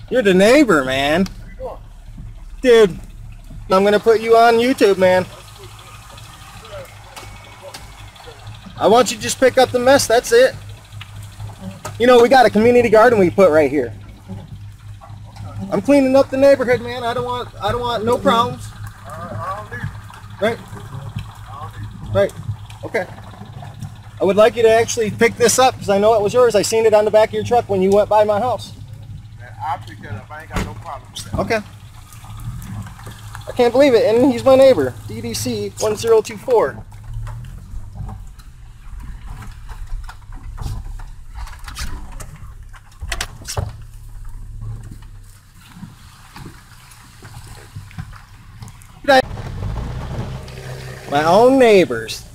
You're the neighbor, man. Dude, I'm gonna put you on YouTube, man. I want you to just pick up the mess, that's it. You know, we got a community garden we put right here. I'm cleaning up the neighborhood, man. I don't want no problems. Right? Right. Okay. I would like you to actually pick this up because I know it was yours. I seen it on the back of your truck when you went by my house. I'll pick that up. I ain't got no problem with that. Okay. I can't believe it, and he's my neighbor. DDC 1024. My own neighbors.